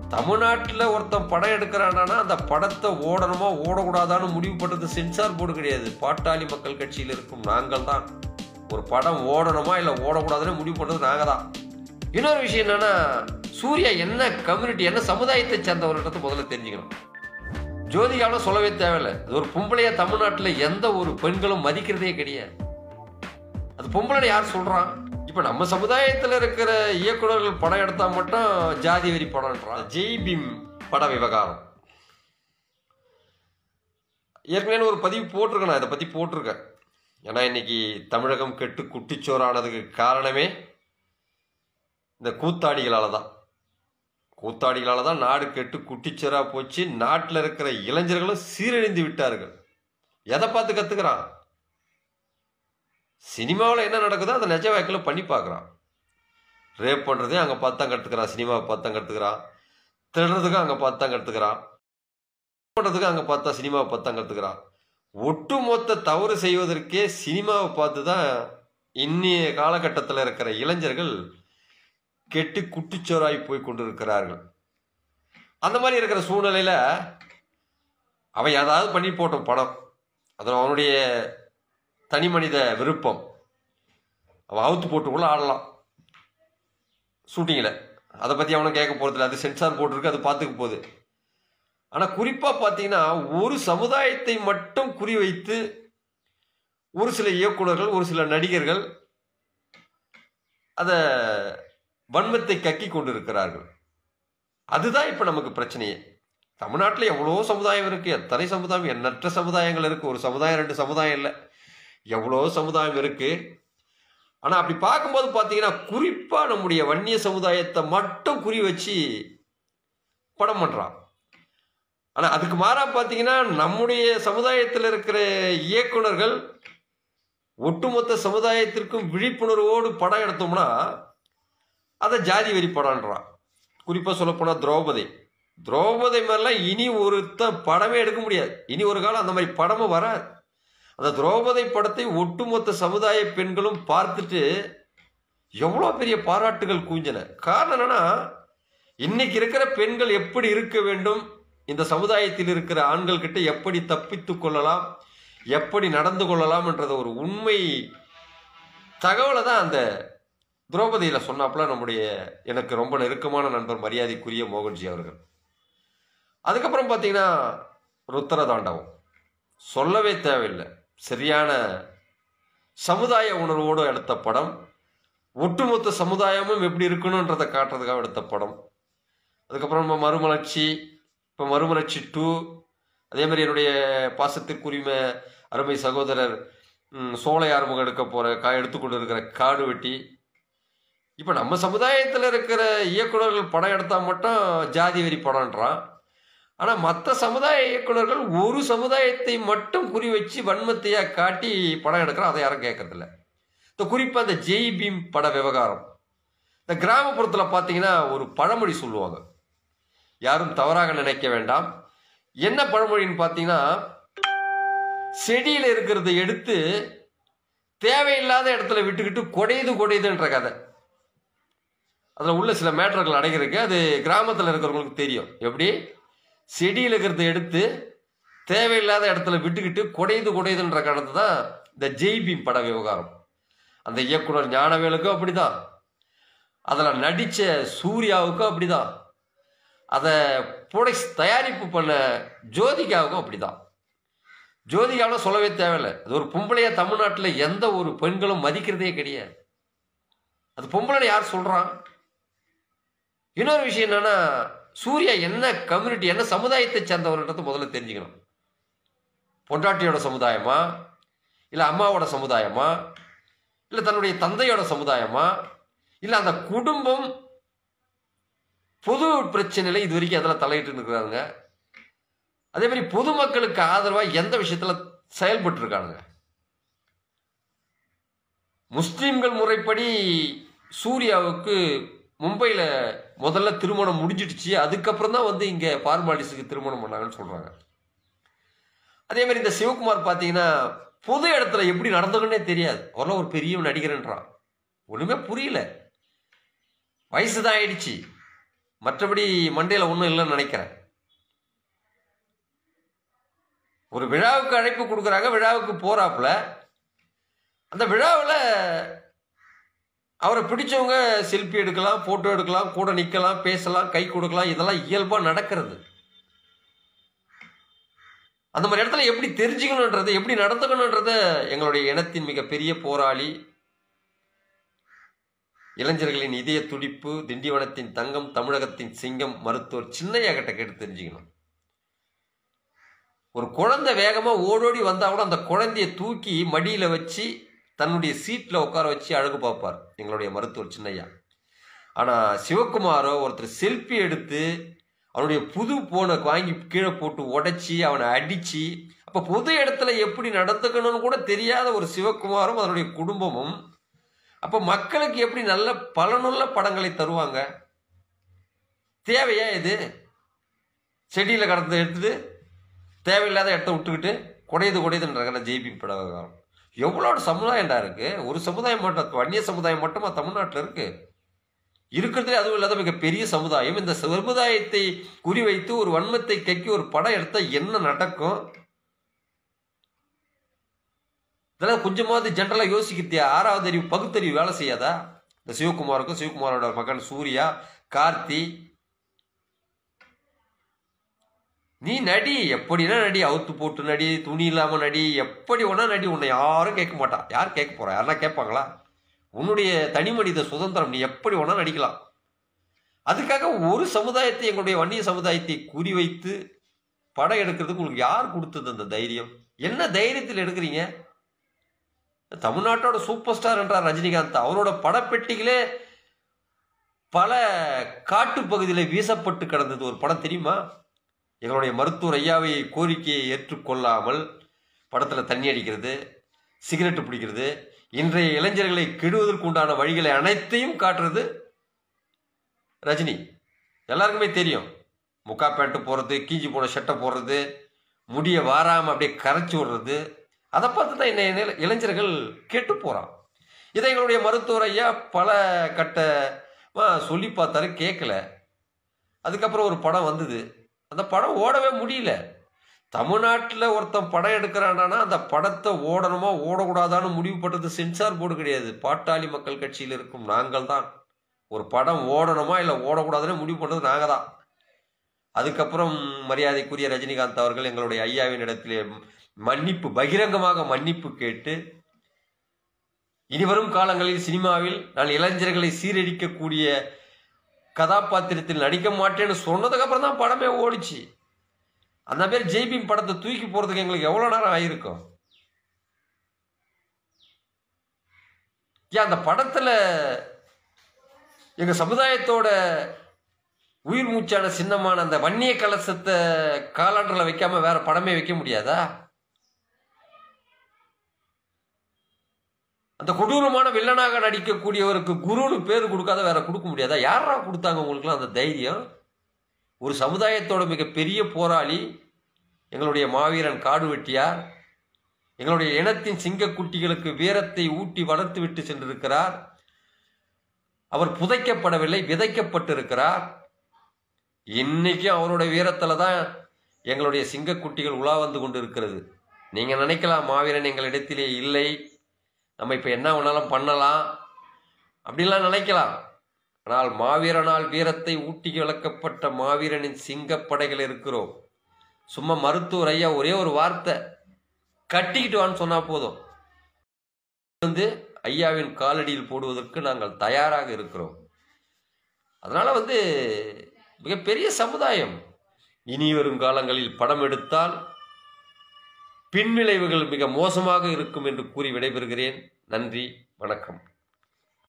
தமிழ்நாட்டில் ஒருத்தன் படம் எடுக்கிறான்னா அந்த படத்தை ஓடணுமா ஓடக்கூடாதான்னு முடிவு பண்ணுறது சென்சார் போர்டு கிடையாது. பாட்டாளி மக்கள் கட்சியில் இருக்கும் நாங்கள் தான் ஒரு படம் ஓடணுமா இல்லை ஓடக்கூடாதுன்னு முடிவு பண்ணுறது நாங்கள் தான். இன்னொரு விஷயம் என்னன்னா, சூர்யா என்ன கம்யூனிட்டி என்ன சமுதாயத்தை சேர்ந்தவர்ன்றது முதல்ல தெரிஞ்சுக்கணும். ஜோதிகாவில் சொல்லவே தேவையில்லை. அது ஒரு பொம்பளையா தமிழ்நாட்டில் எந்த ஒரு பெண்களும் மதிக்கிறதே கிடையாது. அது பொம்பளை யார் சொல்றான்? இப்ப நம்ம சமுதாயத்தில் இருக்கிற இயக்குநர்கள் படம் எடுத்தா மட்டும் ஜாதி வெறி படம்ன்றான். ஜெய் பீம் பட விவகாரம் ஏற்கனவே ஒரு பதிவு போட்டிருக்கேன். நான் இதை பத்தி போட்டிருக்கேன். ஏன்னா இன்னைக்கு தமிழகம் கெட்டு குட்டிச்சோறானதுக்கு காரணமே இந்த கூத்தாடிகளால தான் நாடு கெட்டு குட்டிச்சோரா போச்சு. நாட்டில் இருக்கிற இளைஞர்களும் சீரழிந்து விட்டார்கள். எதை பார்த்து கத்துக்கிறான்? சினிமாவில் என்ன நடக்குதோ அதை நிஜ வாழ்க்கையில் பண்ணி பார்க்குறான். ரேப் பண்ணுறதே அங்கே பார்த்து தான் கற்றுக்கிறான். சினிமாவை பார்த்து தான் கற்றுக்கிறான். திருடுறதுக்கும் அங்கே பார்த்து தான் கற்றுக்கிறான். பண்ணுறதுக்கு அங்கே பார்த்தா சினிமாவை பார்த்து தான் கற்றுக்கிறான். ஒட்டுமொத்த தவறு செய்வதற்கே சினிமாவை பார்த்து தான் இன்னைய காலகட்டத்தில் இருக்கிற இளைஞர்கள் கெட்டு குட்டிச்சோராய் போய் கொண்டு இருக்கிறார்கள். அந்த மாதிரி இருக்கிற சூழ்நிலையில் அவன் ஏதாவது பண்ணி போட்டோம் படம். அதில் அவனுடைய தனி மனித விருப்பம். அவன் அவுத்து போட்டுக்குள்ள ஆடலாம் ஷூட்டிங்கில். அதை பற்றி அவனும் கேட்க போகிறதில்ல. அது சென்சார் போட்டிருக்கு, அது பார்த்துக்க போகுது. ஆனால் குறிப்பாக பார்த்தீங்கன்னா ஒரு சமுதாயத்தை மட்டும் குறிவைத்து ஒரு சில இயக்குநர்கள் ஒரு சில நடிகர்கள் அதை வன்மத்தை கக்கி கொண்டு இருக்கிறார்கள். அதுதான் இப்போ நமக்கு பிரச்சனையே. தமிழ்நாட்டில் எவ்வளோ சமுதாயம் இருக்குது. எத்தனை சமுதாயம், எண்ணற்ற சமுதாயங்கள் இருக்குது. ஒரு சமுதாயம் ரெண்டு சமுதாயம் இல்லை, எவ்வளோ சமுதாயம் இருக்குது. ஆனால் அப்படி பார்க்கும்போது பார்த்தீங்கன்னா குறிப்பாக நம்முடைய வன்னிய சமுதாயத்தை மட்டும் குறி வச்சு படம் பண்ணுறான். ஆனால் அதுக்கு மாறாக பார்த்தீங்கன்னா நம்முடைய சமுதாயத்தில் இருக்கிற இயக்குநர்கள் ஒட்டுமொத்த சமுதாயத்திற்கும் விழிப்புணர்வோடு படம் எடுத்தோம்னா அதை ஜாதி வெறி படம்ன்றான். குறிப்பாக சொல்லப்போனால் திரௌபதி மாதிரிலாம் இனி ஒருத்தன் படமே எடுக்க முடியாது. இனி ஒரு காலம் அந்த மாதிரி படமும் வராது. அந்த திரௌபதி படத்தை ஒட்டுமொத்த சமுதாய பெண்களும் பார்த்துட்டு எவ்வளோ பெரிய பாராட்டுகள் குவிஞ்சன. காரணம் என்னன்னா, இன்னைக்கு இருக்கிற பெண்கள் எப்படி இருக்க வேண்டும், இந்த சமுதாயத்தில் இருக்கிற ஆண்கள் கிட்ட எப்படி தப்பித்து கொள்ளலாம், எப்படி நடந்து கொள்ளலாம் என்ற ஒரு உண்மை தகவலை தான் அந்த திரௌபதியில் சொன்னாப்புல நம்முடைய எனக்கு ரொம்ப நெருக்கமான நண்பர் மரியாதைக்குரிய மோகன்ஜி அவர்கள். அதுக்கப்புறம் பார்த்தீங்கன்னா ருத்ரதாண்டவம் சொல்லவே தேவையில்லை. சரியான சமுதாய உணர்வோடு எடுத்த படம். ஒட்டுமொத்த சமுதாயமும் எப்படி இருக்கணுன்றதை காட்டுறதுக்காக எடுத்த படம். அதுக்கப்புறம் நம்ம மறுமலர்ச்சி, இப்போ மறுமலர்ச்சி 2, அதே மாதிரி என்னுடைய பாசத்திற்குரிமை அருமை சகோதரர் சோலை ஆறுமுகம் எடுத்துக்கொண்டு இருக்கிற காடு வெட்டி. இப்போ நம்ம சமுதாயத்தில் இருக்கிற இயக்குநர்கள் படம் எடுத்தால் மட்டும் ஜாதி வெறி படம்ன்றான். ஆனால் மற்ற சமுதாய இயக்குநர்கள் ஒரு சமுதாயத்தை மட்டும் குறி வச்சு வன்மத்தையாக காட்டி படம் எடுக்கிறான். அதை யாரும் கேட்கறதில்ல. இந்த குறிப்பாக இந்த ஜெய் பீம் பட விவகாரம், இந்த கிராமப்புறத்தில் பார்த்தீங்கன்னா ஒரு பழமொழி சொல்லுவாங்க, யாரும் தவறாக நினைக்க வேண்டாம். என்ன பழமொழின்னு பார்த்தீங்கன்னா, செடியில் இருக்கிறத எடுத்து தேவையில்லாத இடத்துல விட்டுக்கிட்டு கொடையுதுன்ற கதை. அதில் உள்ள சில மேட்டர்கள் அடங்கியிருக்கு. அது கிராமத்தில் இருக்கிறவங்களுக்கு தெரியும். எப்படி செடியில் இருக்கிறத எடுத்து தேவையில்லாத இடத்துல விட்டுக்கிட்டு கொடையுதுன்ற கதை தான் இந்த ஜெய் பீம் பட விவகாரம். அந்த இயக்குனர் ஞானவேலுக்கும் அப்படிதான், அதில் நடித்த சூர்யாவுக்கும் அப்படிதான், அதை தயாரிப்பு பண்ண ஜோதிகாவுக்கும் அப்படிதான். ஜோதிகாவில் சொல்லவே தேவையில்லை. அது ஒரு பொம்பளையா தமிழ்நாட்டில் எந்த ஒரு பெண்களும் மதிக்கிறதே கிடையாது. அது பொம்பளை யார் சொல்றான்? இன்னொரு விஷயம் என்னன்னா, சூர்யா என்ன கம்யூனிட்டி என்ன சமுதாயத்தை சேர்ந்தவர்ன்றது முதல்ல தெரிஞ்சுக்கணும். பொண்டாட்டியோட சமுதாயமா, இல்லை அம்மாவோட சமுதாயமா, இல்லை தன்னுடைய தந்தையோட சமுதாயமா, இல்லை அந்த குடும்பம் பொது பிரச்சனையில இது வரைக்கும் அதில் தலையிட்டு இருக்கிறாங்க. அதே மாதிரி பொதுமக்களுக்கு ஆதரவாக எந்த விஷயத்தில் செயல்பட்டு இருக்கானுங்க. முஸ்லீம்கள் முறைப்படி சூர்யாவுக்கு மும்பையில் முதல்ல திருமணம் முடிஞ்சிடுச்சு. அதுக்கப்புறம் தான் இங்கே ஃபார்மாலிட்டிஸுக்கு திருமணம் பண்ணாங்கன்னு சொல்கிறாங்க. அதே மாதிரி இந்த சிவகுமார் பார்த்தீங்கன்னா பொது இடத்துல எப்படி நடந்துக்கன்னே தெரியாது. அவரெல்லாம் ஒரு பெரிய நடிகர்ன்றான். ஒன்றுமே புரியல. வயசு தான் ஆயிடுச்சு. மற்றபடி மண்டையில் ஒன்றும் இல்லைன்னு நினைக்கிறேன். ஒரு விழாவுக்கு அழைப்பு கொடுக்குறாங்க, விழாவுக்கு போறாப்புல. அந்த விழாவில் அவரை பிடிச்சவங்க செல்ஃபி எடுக்கலாம், போட்டோ எடுக்கலாம், கூட நிற்கலாம், பேசலாம், கை கொடுக்கலாம். இதெல்லாம் இயல்பாக நடக்கிறது. அந்த மாதிரி இடத்துல எப்படி தெரிஞ்சுக்கணுன்றது, எப்படி நடந்துக்கணுன்றத எங்களுடைய இனத்தின் மிகப்பெரிய போராளி, இளைஞர்களின் இதய துடிப்பு, திண்டிவனத்தின் தங்கம், தமிழகத்தின் சிங்கம் மருத்துவர் சின்னையா கிட்ட கேட்டு தெரிஞ்சுக்கணும். ஒரு குழந்தை வேகமா ஓடோடி வந்தா கூட அந்த குழந்தைய தூக்கி மடியில வச்சு தன்னுடைய சீட்ல உட்கார வச்சு அழகு பார்ப்பார் எங்களுடைய மருத்துவர் சின்னையா. ஆனா சிவகுமாரோ ஒருத்தர் செல்ஃபி எடுத்து அவனுடைய புது போனை வாங்கி கீழே போட்டு உடைச்சி அவனை அடிச்சு, அப்ப பொது இடத்துல எப்படி நடந்துக்கணும்னு கூட தெரியாத ஒரு சிவகுமாரும் அதனுடைய குடும்பமும் அப்ப மக்களுக்கு எப்படி நல்ல பலனுள்ள படங்களை தருவாங்க? தேவையா இது? செடியில கடந்து எடுத்துட்டு தேவையில்லாத இடத்த விட்டுக்கிட்டு குடையுதுன்ற ஜெய்பி படம் எவ்வளோ சமுதாயம்டா இருக்கு. ஒரு சமுதாயம் மட்டும், வன்னிய சமுதாயம் மட்டுமா தமிழ்நாட்டில் இருக்கு? இருக்கிறதுலே அதுவும் இல்லாத மிகப்பெரிய சமுதாயம். இந்த சமுதாயத்தை குறிவைத்து ஒரு வன்மத்தை கக்கி ஒரு படம் எடுத்தா என்ன நடக்கும்? இதெல்லாம் கொஞ்சமாவது ஜென்ரலாக யோசிக்கிறதே. 6வது அறிவு பகுத்தறிவு வேலை செய்யாதா? இந்த சிவகுமாருக்கும் சிவகுமாரோட மகன் சூர்யா, கார்த்தி, நீ நடி, எப்படின்னா நடி, அவுத்து போட்டு நடி, துணி இல்லாமல் நடி, எப்படி ஒன்றா நடி. உன்னை யாரும் கேட்க மாட்டா. யார் கேட்க போறா? யாருன்னா கேட்பாங்களா? உன்னுடைய தனி மனித சுதந்திரம், நீ எப்படி ஒன்றா நடிக்கலாம். அதுக்காக ஒரு சமுதாயத்தை, எங்களுடைய வன்னிய சமுதாயத்தை குறிவைத்து படம் எடுக்கிறதுக்கு உங்களுக்கு யார் கொடுத்தது அந்த தைரியம்? என்ன தைரியத்தில் எடுக்கிறீங்க? தமிழ்நாட்டோட சூப்பர் ஸ்டார் என்றார் ரஜினிகாந்த். அவரோட படப்பெட்டிகளே பல காட்டு பகுதியில் வீசப்பட்டு கிடந்தது ஒரு படம் தெரியுமா? எங்களுடைய மருத்துவர் ஐயாவை கோரிக்கையை ஏற்றுக்கொள்ளாமல் படத்தில் தண்ணி அடிக்கிறது, சிகரெட்டு பிடிக்கிறது, இன்றைய இளைஞர்களை கெடுவதற்கு உண்டான வழிகளை அனைத்தையும் காட்டுறது ரஜினி. எல்லாருக்குமே தெரியும். முக்கா பேண்ட்டு போடுறது, கீஞ்சி போன ஷர்ட்டை போடுறது, முடிய வாராமல் அப்படியே கரைச்சி விடுறது, அதை பார்த்து தான் என்ன இளைஞர்கள் கெட்டு போகிறான். இதை எங்களுடைய மருத்துவர் ஐயா பல கட்டமாக சொல்லி பார்த்தாரு, கேட்கல. அதுக்கப்புறம் ஒரு படம் வந்தது. அந்த படம் ஓடவே முடியல. தமிழ்நாட்டில் ஒருத்தன் படம் எடுக்கிறான்னா அந்த படத்தை ஓடணுமா ஓடக்கூடாதான்னு முடிவு பண்ணுறது சென்சார் போர்டு கிடையாது, பாட்டாளி மக்கள் கட்சியில் இருக்கும் நாங்கள் தான். ஒரு படம் ஓடணுமா இல்லை ஓடக்கூடாதுன்னு முடிவு பண்ணுறது நாங்கள் தான். அதுக்கப்புறம் மரியாதைக்குரிய ரஜினிகாந்த் அவர்கள் எங்களுடைய ஐயாவின் இடத்திலே மன்னிப்பு, பகிரங்கமாக மன்னிப்பு கேட்டு, இனிவரும் காலங்களில் சினிமாவில் நான் இளைஞர்களை சீரழிக்கக்கூடிய கதாபாத்திரத்தில் நடிக்க மாட்டேன்னு சொன்னதுக்கு அப்புறம் தான் படமே ஓடிச்சு. அந்த பேர் ஜெய்பீம் படத்தை தூக்கி போறதுக்கு எங்களுக்கு எவ்வளவு நேரம் ஆயிருக்கும்? ஏன் அந்த படத்துல எங்க சமுதாயத்தோட உயிர் மூச்சான சின்னமான அந்த வன்னிய கலசத்தை காலாண்டர்ல வைக்காம வேற படமே வைக்க முடியாதா? அந்த கொடூரமான வில்லனாக நடிக்கக்கூடியவருக்கு குருன்னு பேர் கொடுக்காத வேற கொடுக்க முடியாதா? யாரா கொடுத்தாங்க உங்களுக்குலாம் அந்த தைரியம்? ஒரு சமுதாயத்தோட மிகப்பெரிய போராளி எங்களுடைய மாவீரன் காடு வெட்டியார் எங்களுடைய இனத்தின் சிங்கக்குட்டிகளுக்கு வீரத்தை ஊட்டி வளர்த்து விட்டு சென்றிருக்கிறார். அவர் புதைக்கப்படவில்லை, விதைக்கப்பட்டிருக்கிறார். இன்னைக்கும் அவருடைய வீரத்துல தான் எங்களுடைய சிங்கக்குட்டிகள் உலா வந்து கொண்டு இருக்கிறது. நீங்க நினைக்கலாம் மாவீரன் எங்களிடத்திலே இல்லை, நம்ம இப்போ என்ன வேணாலும் பண்ணலாம் அப்படின்லாம் நினைக்கலாம். ஆனால் மாவீரனால் வீரத்தை ஊட்டி வளர்க்கப்பட்ட மாவீரனின் சிங்கப்படைகள் இருக்கிறோம். சும்மா மருத்துவர் ஐயா ஒரே ஒரு வார்த்தை கட்டிக்கிட்டு வான்னு சொன்னா போதும், ஐயாவின் காலடியில் போடுவதற்கு நாங்கள் தயாராக இருக்கிறோம். அதனால மிகப்பெரிய சமுதாயம். இனி வரும் காலங்களில் படம் எடுத்தால் பின்விளைவுகள் மிக மோசமாக இருக்கும் என்று கூறி விடைபெறுகிறேன். நன்றி, வணக்கம்.